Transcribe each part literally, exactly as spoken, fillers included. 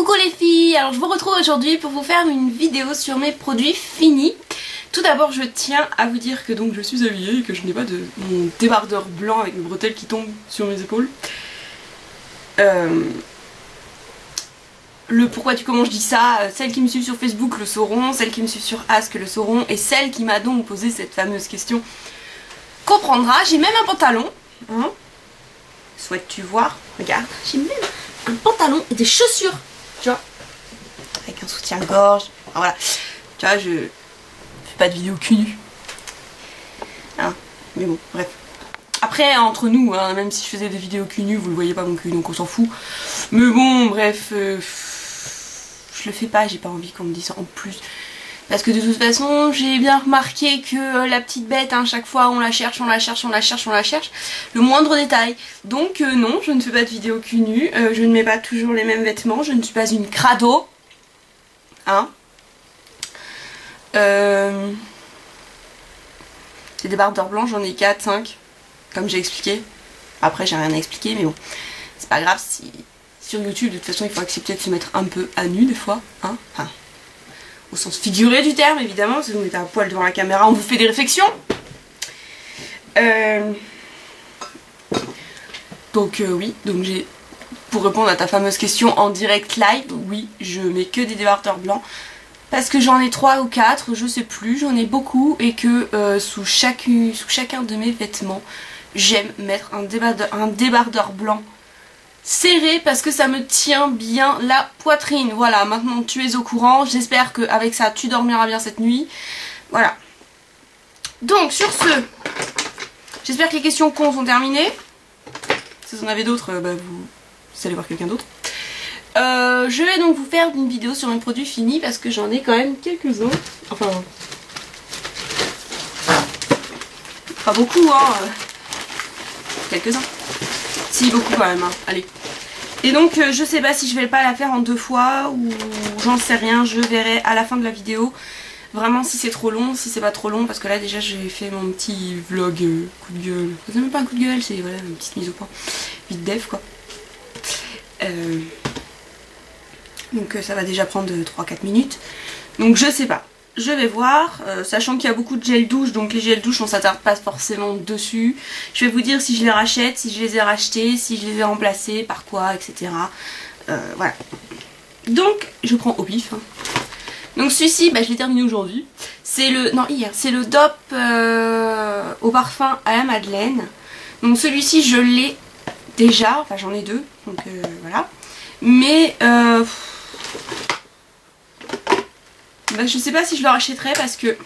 Coucou les filles, alors je vous retrouve aujourd'hui pour vous faire une vidéo sur mes produits finis. Tout d'abord je tiens à vous dire que donc je suis habillée et que je n'ai pas de mon débardeur blanc avec mes bretelles qui tombent sur mes épaules. Euh... Le pourquoi du comment je dis ça, celles qui me suivent sur Facebook le sauront, celles qui me suivent sur Ask le sauront, et celle qui m'a donc posé cette fameuse question comprendra. J'ai même un pantalon, hein. Souhaites-tu voir? Regarde, j'ai même un pantalon et des chaussures, tu vois, avec un soutien-gorge. Enfin, voilà, tu vois, je fais pas de vidéo cul nu, hein. Mais bon, bref. Après, entre nous, hein, même si je faisais des vidéos cul nu, vous le voyez pas mon cul, donc on s'en fout. Mais bon, bref, euh, je le fais pas, j'ai pas envie qu'on me dise ça en plus. Parce que de toute façon, j'ai bien remarqué que euh, la petite bête, hein, chaque fois on la cherche, on la cherche, on la cherche, on la cherche, le moindre détail. Donc euh, non, je ne fais pas de vidéo cul nu, euh, je ne mets pas toujours les mêmes vêtements, je ne suis pas une crado. Hein euh... Des débardeurs blancs, j'en ai quatre, cinq, comme j'ai expliqué. Après j'ai rien à expliquer, mais bon, c'est pas grave, si sur YouTube de toute façon il faut accepter de se mettre un peu à nu des fois, hein, enfin, au sens figuré du terme évidemment, si vous mettez un poil devant la caméra on vous fait des réflexions. Euh... Donc euh, oui, donc j'ai, pour répondre à ta fameuse question en direct live, oui, je mets que des débardeurs blancs. Parce que j'en ai trois ou quatre, je sais plus, j'en ai beaucoup, et que euh, sous, chaque, sous chacun de mes vêtements, j'aime mettre un débardeur, un débardeur blanc serré parce que ça me tient bien la poitrine. Voilà, maintenant tu es au courant, j'espère qu'avec ça tu dormiras bien cette nuit. Voilà. Donc sur ce, j'espère que les questions cons sont terminées. Si vous en avez d'autres, bah, vous, vous allez voir quelqu'un d'autre. Euh, je vais donc vous faire une vidéo sur mes produits finis parce que j'en ai quand même quelques-uns. Enfin, pas beaucoup, hein. Quelques-uns. Si, beaucoup quand même, hein. Allez. Et donc, euh, je sais pas si je vais pas la faire en deux fois ou j'en sais rien. Je verrai à la fin de la vidéo. Vraiment, si c'est trop long, si c'est pas trop long. Parce que là, déjà, j'ai fait mon petit vlog euh, coup de gueule. C'est même pas un coup de gueule, c'est voilà, une petite mise au point. Vite def, quoi. Euh... Donc, euh, ça va déjà prendre trois à quatre minutes. Donc, je sais pas. Je vais voir, euh, sachant qu'il y a beaucoup de gel douche, donc les gels douche on s'attarde pas forcément dessus. Je vais vous dire si je les rachète, si je les ai rachetés, si je les ai remplacés, par quoi, et cetera. Euh, voilà. Donc je prends au pif. Hein. Donc celui-ci, bah, je l'ai terminé aujourd'hui. C'est le, non hier, c'est le D O P euh, au parfum à la Madeleine. Donc celui-ci je l'ai déjà, enfin j'en ai deux, donc euh, voilà. Mais euh, bah, je sais pas si je le rachèterai parce que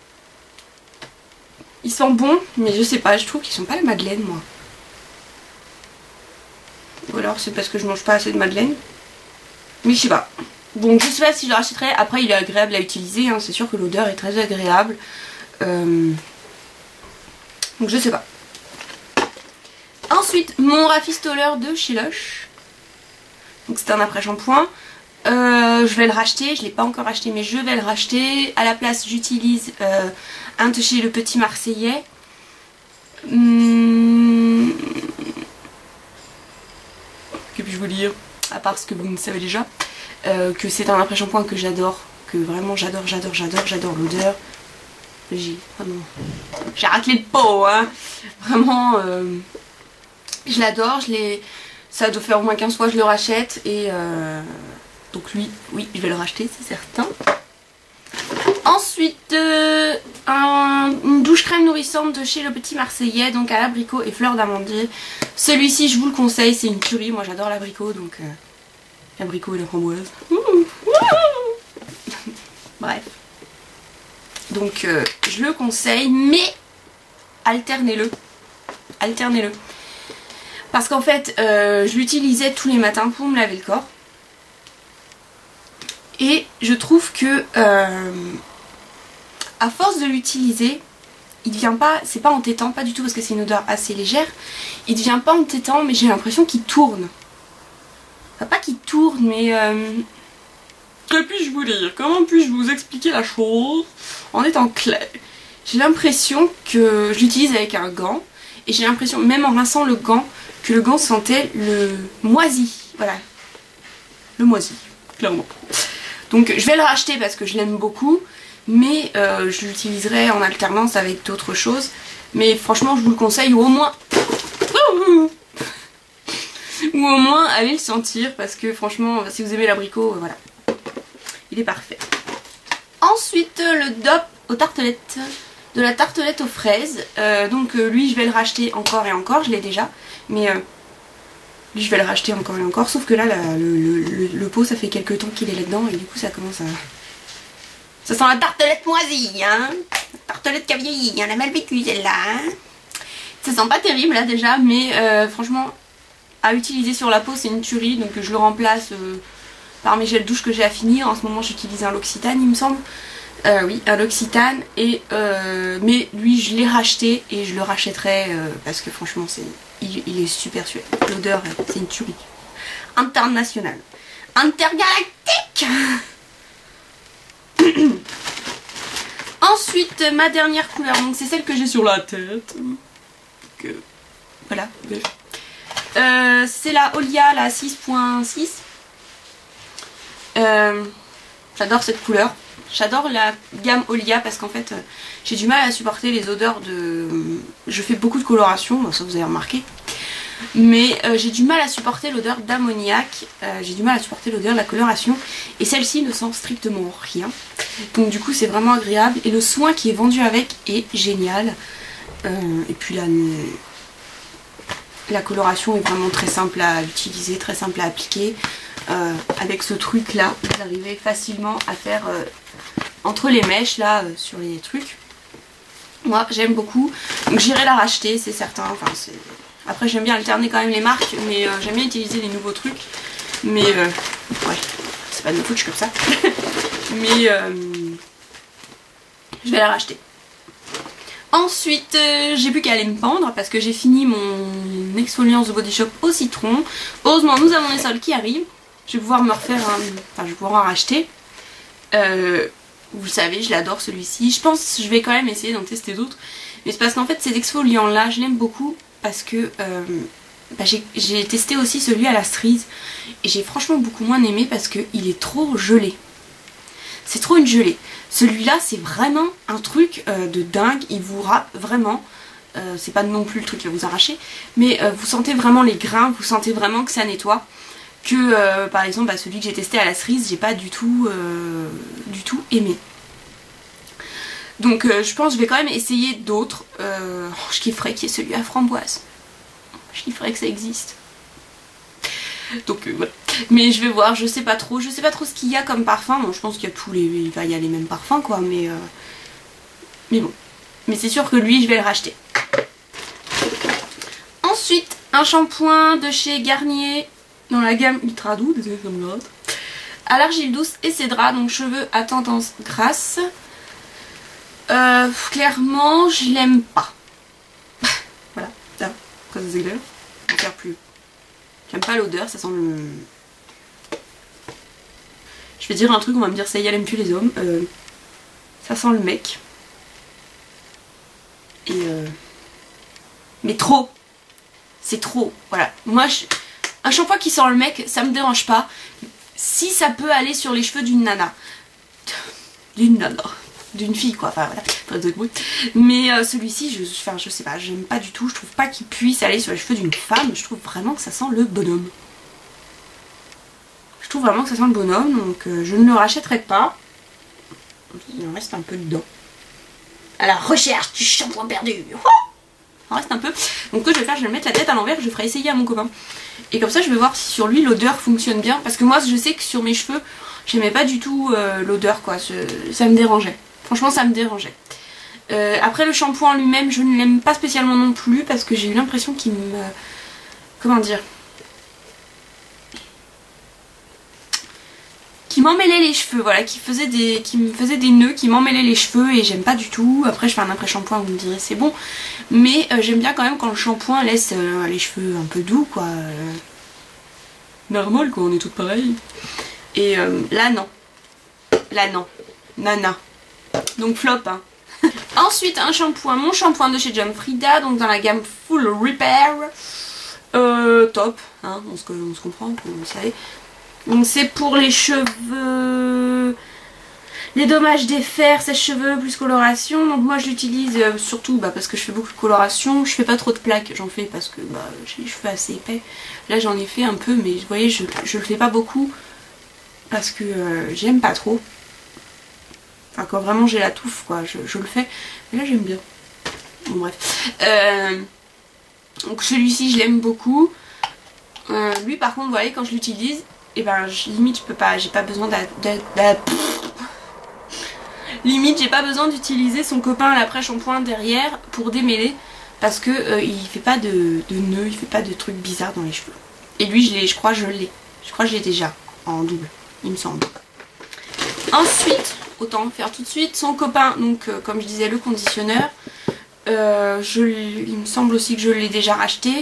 ils sont bons, mais je sais pas, je trouve qu'ils sont pas la Madeleine moi. Ou alors c'est parce que je mange pas assez de Madeleine. Mais je sais pas. Donc je sais pas si je le rachèterai. Après il est agréable à utiliser, hein. C'est sûr que l'odeur est très agréable. Euh... Donc je sais pas. Ensuite mon rafistoleur de chez Lush. Donc c'est un après-shampoing. Euh, je vais le racheter, je ne l'ai pas encore acheté mais je vais le racheter. À la place j'utilise euh, un de chez Le Petit Marseillais. Hum... Que puis-je vous dire, à part ce que vous ne savez déjà, euh, que c'est un après-shampoing que j'adore, que vraiment j'adore, j'adore, j'adore, j'adore l'odeur. J'ai vraiment... J'ai raclé le pot, hein. Vraiment, euh... je l'adore, je l'ai... Ça doit faire au moins quinze fois que je le rachète et... Euh... Donc lui, oui, je vais le racheter, c'est certain. Ensuite, euh, un, une douche crème nourrissante de chez Le Petit Marseillais, donc à l'abricot et fleur d'amandier. Celui-ci, je vous le conseille, c'est une tuerie. Moi, j'adore l'abricot, donc euh, l'abricot et la framboise. Bref. Donc, euh, je le conseille, mais alternez-le. Alternez-le. Parce qu'en fait, euh, je l'utilisais tous les matins pour me laver le corps. Et je trouve que euh, à force de l'utiliser, il devient pas, c'est pas entêtant, pas du tout parce que c'est une odeur assez légère, il devient pas entêtant mais j'ai l'impression qu'il tourne. Enfin, pas qu'il tourne mais... Euh, que puis-je vous dire? Comment puis-je vous expliquer la chose en étant clair? J'ai l'impression que je l'utilise avec un gant et j'ai l'impression, même en rinçant le gant, que le gant sentait le moisi. Voilà. Le moisi. clairement. Donc je vais le racheter parce que je l'aime beaucoup, mais euh, je l'utiliserai en alternance avec d'autres choses. Mais franchement je vous le conseille, ou au moins... ou au moins allez le sentir, parce que franchement si vous aimez l'abricot, euh, voilà. Il est parfait. Ensuite le D O P aux tartelettes. De la tartelette aux fraises. Euh, donc euh, lui je vais le racheter encore et encore, je l'ai déjà. Mais... Euh, Lui, je vais le racheter encore et encore, sauf que là, la, le, le, le, le pot, ça fait quelques temps qu'il est là-dedans et du coup, ça commence à... Ça sent la tartelette moisie, hein. La tartelette qui a vieilli, hein. La mal vécue, celle-là, hein. Ça sent pas terrible, là, déjà, mais euh, franchement, à utiliser sur la peau, c'est une tuerie. Donc, je le remplace euh, par mes gels douche que j'ai à finir. En ce moment, j'utilise un L'Occitane, il me semble. Euh, oui, un L'Occitane. Et euh, mais lui, je l'ai racheté et je le rachèterai euh, parce que franchement, c'est... Il, il est super super. L'odeur, c'est une tuerie. Internationale. Intergalactique. Ensuite, ma dernière couleur. Donc c'est celle que j'ai sur la tête. Que... Voilà. Euh, c'est la Olia, la six point six. Euh, J'adore cette couleur. J'adore la gamme Olia parce qu'en fait euh, j'ai du mal à supporter les odeurs de... Je fais beaucoup de coloration, bon, ça vous avez remarqué. Mais euh, j'ai du mal à supporter l'odeur d'ammoniac, euh, j'ai du mal à supporter l'odeur de la coloration. Et celle-ci ne sent strictement rien. Donc du coup c'est vraiment agréable. Et le soin qui est vendu avec est génial. Euh, et puis la, la coloration est vraiment très simple à utiliser, très simple à appliquer. Euh, avec ce truc là, vous arrivez facilement à faire euh, entre les mèches là euh, sur les trucs. Moi j'aime beaucoup, donc j'irai la racheter, c'est certain. Enfin, après j'aime bien alterner quand même les marques, mais euh, j'aime bien utiliser les nouveaux trucs. Mais euh, ouais, c'est pas de ma faute, je suis comme ça. Mais euh, je vais la racheter. Ensuite, euh, j'ai plus qu'à aller me pendre parce que j'ai fini mon exfoliance de Body Shop au citron. Heureusement, nous avons les soldes qui arrivent. Je vais pouvoir me refaire un... Enfin, je vais pouvoir en racheter. Euh, vous le savez, je l'adore celui-ci. Je pense que je vais quand même essayer d'en tester d'autres. Mais c'est parce qu'en fait, ces exfoliants-là, je l'aime beaucoup. Parce que euh, bah, j'ai testé aussi celui à la cerise. Et j'ai franchement beaucoup moins aimé parce qu'il est trop gelé. C'est trop une gelée. Celui-là, c'est vraiment un truc euh, de dingue. Il vous râpe vraiment. Euh, c'est pas non plus le truc qui va vous arracher. Mais euh, vous sentez vraiment les grains. Vous sentez vraiment que ça nettoie. Que euh, par exemple bah, celui que j'ai testé à la cerise, j'ai pas du tout euh, du tout aimé. Donc euh, je pense que je vais quand même essayer d'autres. Euh, oh, je kifferais qu'il y ait celui à framboise. Je kifferais que ça existe. Donc euh, voilà. Mais je vais voir, je sais pas trop. Je sais pas trop ce qu'il y a comme parfum. Bon, je pense qu'il y a tous les. Il va y a les mêmes parfums quoi, mais. Euh, mais bon. Mais c'est sûr que lui, je vais le racheter. Ensuite, un shampoing de chez Garnier. Dans la gamme ultra doux, désolé ça me gratte. À l'argile douce et cédra, donc cheveux à tendance grasse. Euh, clairement, je l'aime pas. Voilà, là, quand ça s'éclaire, je vais faire plus. J'aime pas l'odeur, ça sent le... Je vais dire un truc, on va me dire ça y est, elle aime plus les hommes. Euh, ça sent le mec. Et euh... Mais trop. C'est trop, voilà. Moi, je... Un shampoing qui sent le mec, ça me dérange pas. Si ça peut aller sur les cheveux d'une nana. D'une nana. D'une fille quoi. Enfin voilà. Mais euh, celui-ci, je, enfin, je sais pas, j'aime pas du tout. Je trouve pas qu'il puisse aller sur les cheveux d'une femme. Je trouve vraiment que ça sent le bonhomme. Je trouve vraiment que ça sent le bonhomme. Donc euh, je ne le rachèterai pas. Il en reste un peu dedans. À la recherche du shampoing perdu. Oh, il en reste un peu. Donc ce que je vais faire, je vais mettre la tête à l'envers. Je ferai essayer à mon copain. Et comme ça je vais voir si sur lui l'odeur fonctionne bien. Parce que moi je sais que sur mes cheveux j'aimais pas du tout euh, l'odeur quoi. Ça me dérangeait. Franchement ça me dérangeait. Euh, après le shampoing lui-même je ne l'aime pas spécialement non plus. Parce que j'ai eu l'impression qu'il me... Comment dire, qui m'emmêlait les cheveux, voilà, qui faisait des, qui me faisait des nœuds, qui m'emmêlait les cheveux et j'aime pas du tout. Après je fais un après shampoing, vous me direz c'est bon, mais euh, j'aime bien quand même quand le shampoing laisse euh, les cheveux un peu doux quoi, euh, normal quoi, on est toutes pareilles. Et euh, là non, là non, nana, donc flop hein. Ensuite un shampoing, mon shampoing de chez John Frieda, donc dans la gamme Full Repair, euh, top, hein, on se, on se comprend, vous savez. Donc c'est pour les cheveux, les dommages d'effet, sèche-cheveux plus coloration. Donc moi je l'utilise euh, surtout bah, parce que je fais beaucoup de coloration. Je fais pas trop de plaques, j'en fais parce que bah, j'ai les cheveux assez épais. Là j'en ai fait un peu, mais vous voyez je, je le fais pas beaucoup parce que euh, j'aime pas trop. Enfin quand vraiment j'ai la touffe quoi, je, je le fais. Mais là j'aime bien. Bon bref. Euh, donc celui-ci je l'aime beaucoup. Euh, lui par contre vous voyez quand je l'utilise, et ben je, limite je peux pas, j'ai pas besoin de, de, de limite j'ai pas besoin d'utiliser son copain à l'après-shampoing derrière pour démêler parce que euh, il fait pas de, de nœuds, il fait pas de trucs bizarres dans les cheveux. Et lui je l'ai, je crois je l'ai. Je crois que je l'ai déjà en double, il me semble. Ensuite, autant faire tout de suite, son copain, donc euh, comme je disais le conditionneur. Euh, je, il me semble aussi que je l'ai déjà racheté.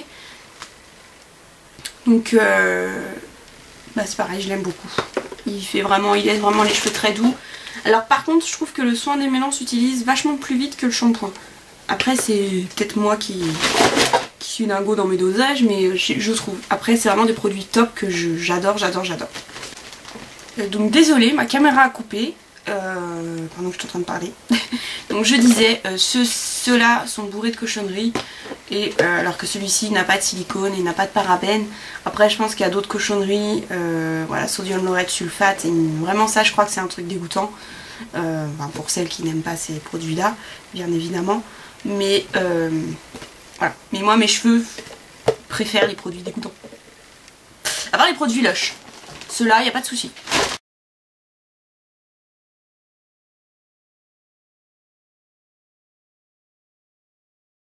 Donc euh, bah c'est pareil, je l'aime beaucoup. Il fait vraiment, il laisse vraiment les cheveux très doux. Alors par contre je trouve que le soin démêlant s'utilise vachement plus vite que le shampoing. Après c'est peut-être moi qui, qui suis dingo dans mes dosages, mais je, je trouve. Après c'est vraiment des produits top que j'adore, j'adore, j'adore. Donc désolée, ma caméra a coupé. Euh, pendant que je suis en train de parler. Donc je disais, euh, ceux-là sont bourrés de cochonneries. Et euh, alors que celui-ci n'a pas de silicone et n'a pas de parabènes. Après je pense qu'il y a d'autres cochonneries. Euh, voilà, sodium laureth sulfate. Et vraiment ça je crois que c'est un truc dégoûtant. Euh, enfin, pour celles qui n'aiment pas ces produits-là, bien évidemment. Mais euh, voilà. Mais moi mes cheveux préfèrent les produits dégoûtants. À part les produits Lush. Ceux-là, il n'y a pas de souci.